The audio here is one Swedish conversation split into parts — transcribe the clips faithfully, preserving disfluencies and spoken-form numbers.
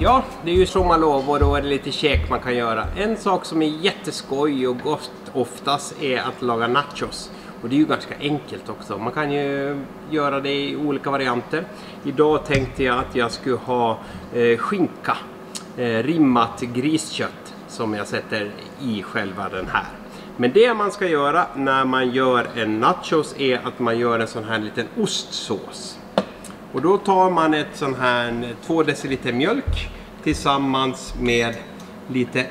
Ja, det är ju sommarlov och då är det lite käk man kan göra. En sak som är jätteskoj och gott oftast är att laga nachos. Och det är ju ganska enkelt också. Man kan ju göra det i olika varianter. Idag tänkte jag att jag skulle ha eh, skinka, eh, rimmat griskött som jag sätter i själva den här. Men det man ska göra när man gör en nachos är att man gör en sån här liten ostsås. Och då tar man ett sån här två deciliter mjölk tillsammans med lite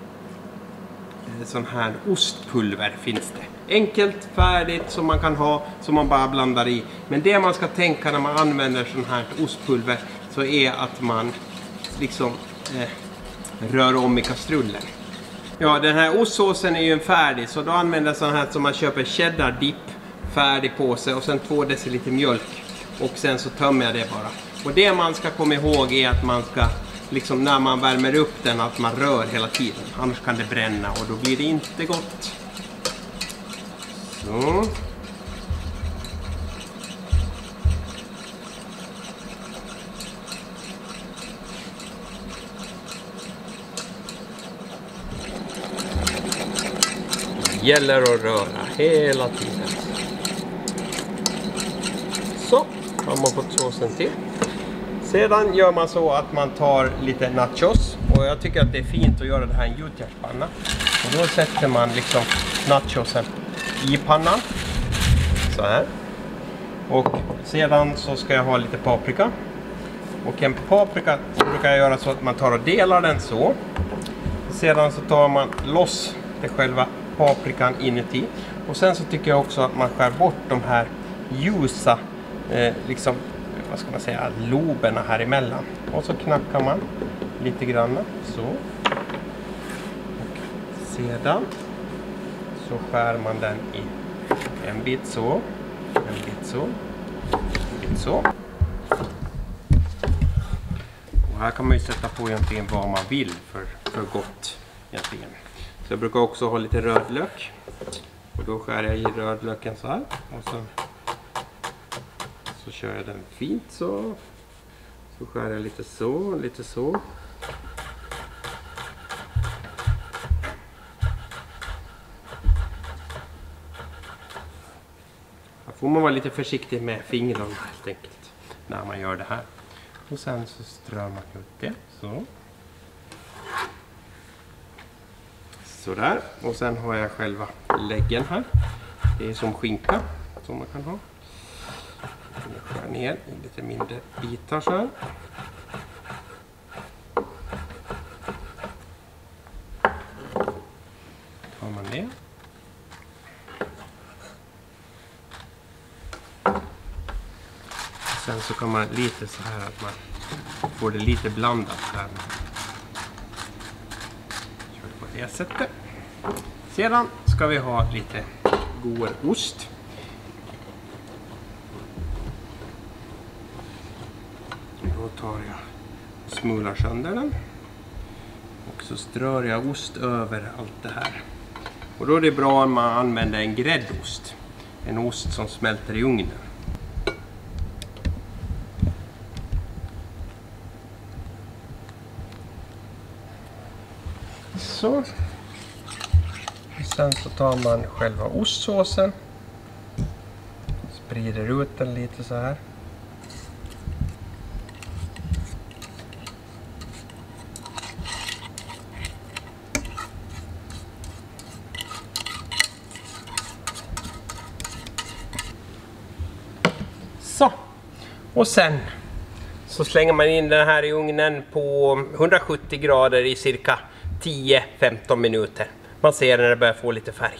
sån här ostpulver finns det. Enkelt, färdigt som man kan ha, som man bara blandar i. Men det man ska tänka när man använder sån här ostpulver så är att man liksom eh, rör om i kastrullen. Ja, den här ostsåsen är ju en färdig, så då använder jag sån här som man köper cheddar dip färdig på sig och sen två deciliter mjölk. Och sen så tömmer jag det bara. Och det man ska komma ihåg är att man ska, liksom när man värmer upp den, att man rör hela tiden. Annars kan det bränna och då blir det inte gott. Så. Det gäller att röra hela tiden. Så. Har man fått såsen till. Sedan gör man så att man tar lite nachos. Och jag tycker att det är fint att göra det här i en gjutjärnspanna. Och då sätter man liksom nachosen i pannan. Så här. Och sedan så ska jag ha lite paprika. Och en paprika så brukar jag göra så att man tar och delar den så. Sedan så tar man loss det själva paprikan inuti. Och sen så tycker jag också att man skär bort de här ljusa Eh, liksom, vad ska man säga, loberna här emellan. Och så knackar man lite grann så. Och sedan så skär man den i en bit så, en bit så, en bit så. Och här kan man ju sätta på egentligen vad man vill för, för gott egentligen. Så jag brukar också ha lite rödlök. Och då skär jag i rödlöken så här. Och så Så kör jag den fint så. Så skär jag lite så, lite så. Här får man vara lite försiktig med fingrarna helt enkelt när man gör det här. Och sen så strör man ut det så. Så där. Och sen har jag själva läggen här. Det är som skinka som man kan ha. Jag skär ner i lite mindre bitar så här. Tar man det. Sen så kan man lite så här att man får det lite blandat här. Kör på det sättet. Sedan ska vi ha lite god ost. Då tar jag och smular sönder den. Och så strör jag ost över allt det här. Och då är det bra om man använder en gräddost. En ost som smälter i ugnen. Så. Och sen så tar man själva ostsåsen. Sprider ut den lite så här. Så. Och sen så slänger man in den här i ugnen på hundrasjuttio grader i cirka tio till femton minuter. Man ser när det börjar få lite färg.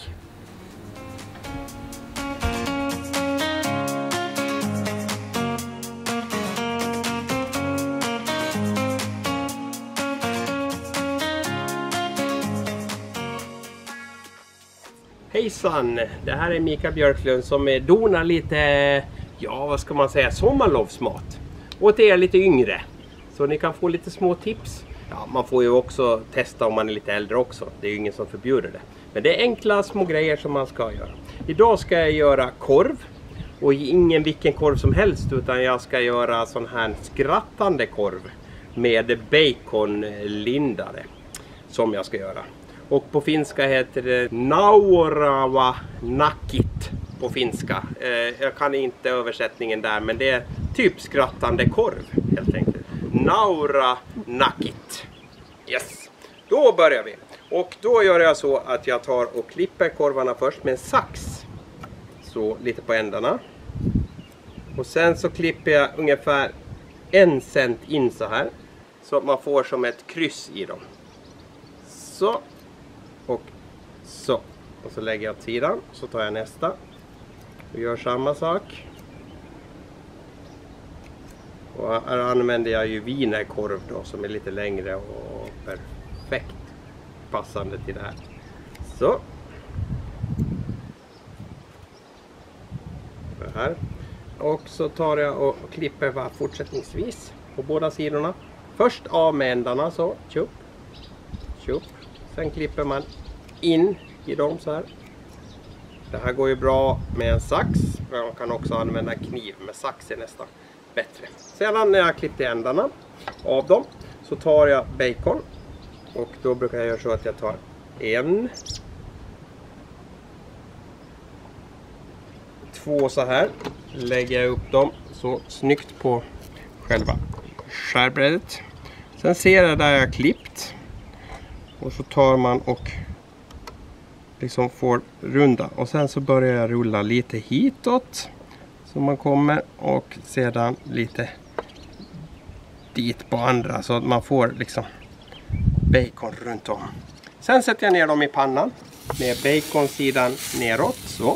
Hejsan! Det här är Mikael Björklund som donar lite, ja vad ska man säga, sommarlovsmat. Och till er lite yngre. Så ni kan få lite små tips. Ja, man får ju också testa om man är lite äldre också. Det är ju ingen som förbjuder det. Men det är enkla små grejer som man ska göra. Idag ska jag göra korv. Och ingen vilken korv som helst, utan jag ska göra sån här skrattande korv. med baconlindare som jag ska göra. Och på finska heter det naurava nakit på finska. Eh, jag kan inte översättningen där, men det är typ skrattande korv helt enkelt. Naura nakit. Yes, då börjar vi. Och då gör jag så att jag tar och klipper korvarna först med en sax. Så lite på ändarna. Och sen så klipper jag ungefär en cent in så här. Så att man får som ett kryss i dem. Så. Och så. Och så lägger jag åt sidan. Så tar jag nästa. Och gör samma sak. Och här använder jag ju wienerkorv då, som är lite längre och perfekt passande till det här. Så. Det här. Och så tar jag och klipper bara fortsättningsvis på båda sidorna. Först av med ändarna så. Tjup. Tjup. Sen klipper man in i dem så här. Det här går ju bra med en sax. Man kan också använda kniv, med sax är nästan bättre. Sedan när jag klippt ändarna av dem så tar jag bacon. Och då brukar jag göra så att jag tar en. Två så här. Lägger jag upp dem så snyggt på själva skärbrädet. Sen ser jag där jag klippt. Och så tar man och liksom får runda. Och sen så börjar jag rulla lite hitåt. Så man kommer och sedan lite dit på andra. Så att man får liksom bacon runt om. Sen sätter jag ner dem i pannan. Med baconsidan neråt. Så.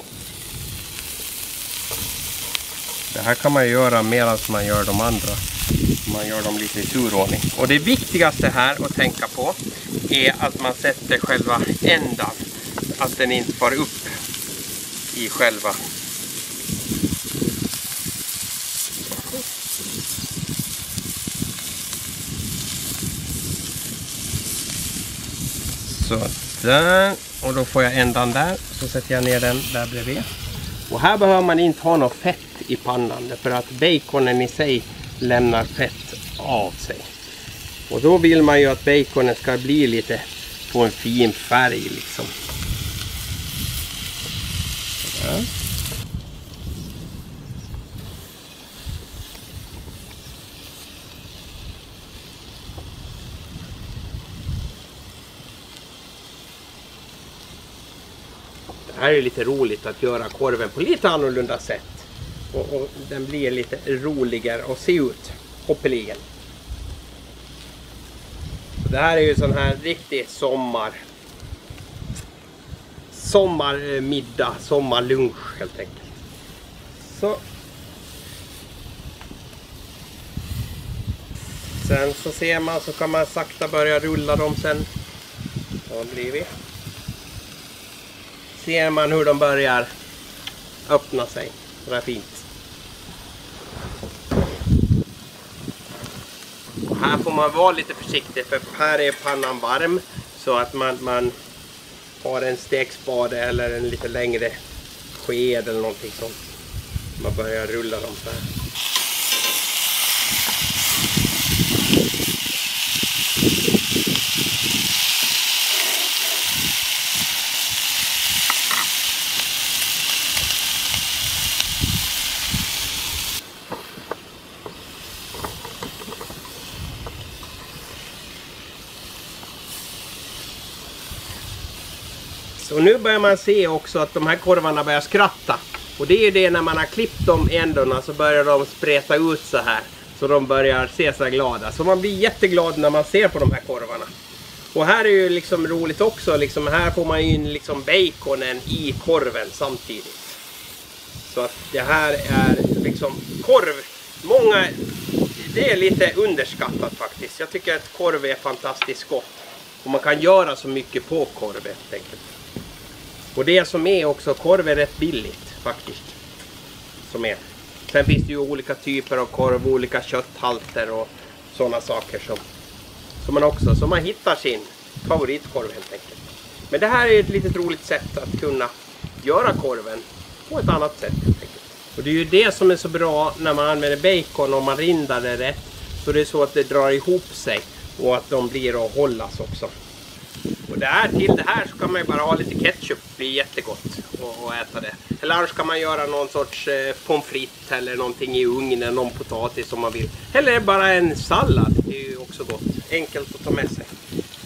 Det här kan man göra medan man gör de andra. Man gör dem lite i turordning. Och det viktigaste här att tänka på är att man sätter själva ändan. Att den inte far upp i själva. Så där. Och då får jag ändan där. Så sätter jag ner den där bredvid. Och här behöver man inte ha något fett i pannan. För att baconen i sig lämnar fett av sig. Och då vill man ju att baconen ska bli lite på en fin färg liksom. Sådär. Det här är lite roligt att göra korven på lite annorlunda sätt. Och, och den blir lite roligare att se ut. Hoppeligen. Det här är ju sån här riktig sommar. Sommarmiddag, sommarlunch helt enkelt. Så. Sen så ser man så kan man sakta börja rulla dem sen. Så blir vi. Ser man hur de börjar öppna sig. Det är fint. Och här får man vara lite försiktig för här är pannan varm. Så att man, man har en stekspade eller en lite längre sked eller någonting sånt. Man börjar rulla dem så här. Så nu börjar man se också att de här korvarna börjar skratta. Och det är det när man har klippt dem ändarna så börjar de spreta ut så här. Så de börjar se sig glada. Så man blir jätteglad när man ser på de här korvarna. Och här är ju liksom roligt också. Liksom här får man in liksom baconen i korven samtidigt. Så att det här är liksom korv. Många, det är lite underskattat faktiskt. Jag tycker att korv är fantastiskt gott. Och man kan göra så mycket på korv helt enkelt. Och det som är också, korv är rätt billigt faktiskt. Som är. Sen finns det ju olika typer av korv, olika kötthalter och sådana saker som, som man också, så man hittar sin favoritkorv helt enkelt. Men det här är ett litet roligt sätt att kunna göra korven på ett annat sätt helt enkelt. Och det är ju det som är så bra när man använder bacon och man rindar det rätt. Så det är så att det drar ihop sig och att de blir att hållas också. Och det här, till det här så kan man ju bara ha lite ketchup, det blir jättegott att äta det. Eller annars kan man göra någon sorts eh, pommes frites eller någonting i ugnen, någon potatis som man vill. Eller bara en sallad, det är ju också gott. Enkelt att ta med sig.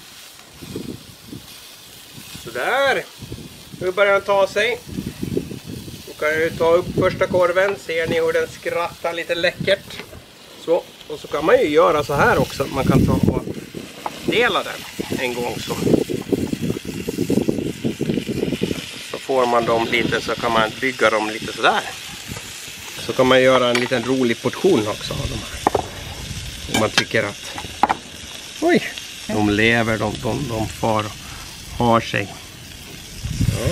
Sådär. Nu börjar den ta sig. Då kan jag ta upp första korven. Ser ni hur den skrattar lite läckert? Så. Och så kan man ju göra så här också. Man kan ta och dela den en gång så. Så får man dem lite, så kan man bygga dem lite sådär. Så kan man göra en liten rolig portion också av de här. Om man tycker att oj, de lever, de, de, de far och har sig. Ja.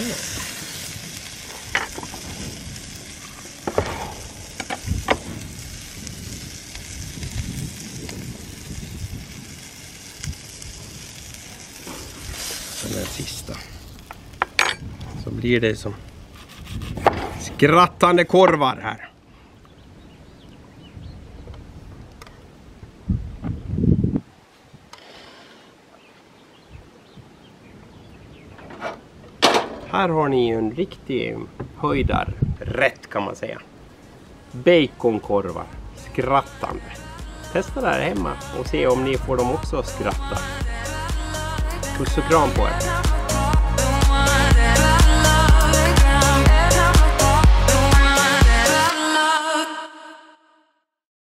Den sista. Så blir det som skrattande korvar här. Här har ni en riktig höjdarrätt kan man säga. Baconkorvar, skrattande. Testa det här hemma och se om ni får dem också att skratta. Puss och kram på er.